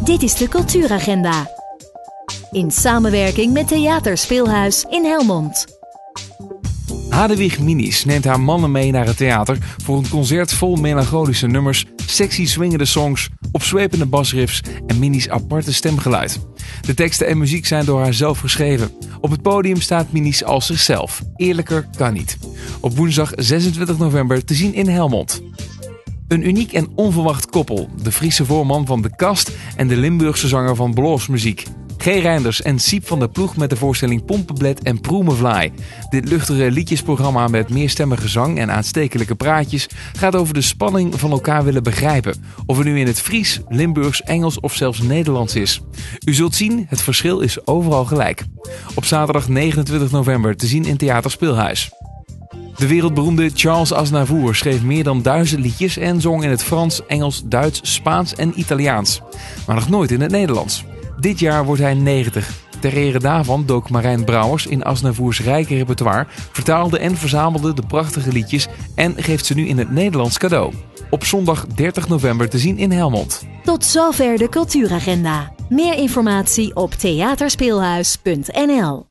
Dit is de Cultuuragenda. In samenwerking met Theater Speelhuis in Helmond. Hadewig Minis neemt haar mannen mee naar het theater voor een concert vol melancholische nummers, sexy swingende songs, opzwepende basriffs en Minis' aparte stemgeluid. De teksten en muziek zijn door haar zelf geschreven. Op het podium staat Minis als zichzelf. Eerlijker kan niet. Op woensdag 26 november te zien in Helmond. Een uniek en onverwacht koppel. De Friese voorman van De Kast en de Limburgse zanger van Bluesmuziek. G. Reinders en Siep van der Ploeg met de voorstelling Pompenblad en Proemevlaai. Dit luchtige liedjesprogramma met meerstemmige zang en aanstekelijke praatjes gaat over de spanning van elkaar willen begrijpen. Of het nu in het Fries, Limburgs, Engels of zelfs Nederlands is. U zult zien, het verschil is overal gelijk. Op zaterdag 29 november te zien in Theater Speelhuis. De wereldberoemde Charles Aznavour schreef meer dan 1000 liedjes en zong in het Frans, Engels, Duits, Spaans en Italiaans. Maar nog nooit in het Nederlands. Dit jaar wordt hij 90. Ter ere daarvan dook Marijn Brouwers in Aznavours rijke repertoire, vertaalde en verzamelde de prachtige liedjes en geeft ze nu in het Nederlands cadeau. Op zondag 30 november te zien in Helmond. Tot zover de Cultuuragenda. Meer informatie op theaterspeelhuis.nl.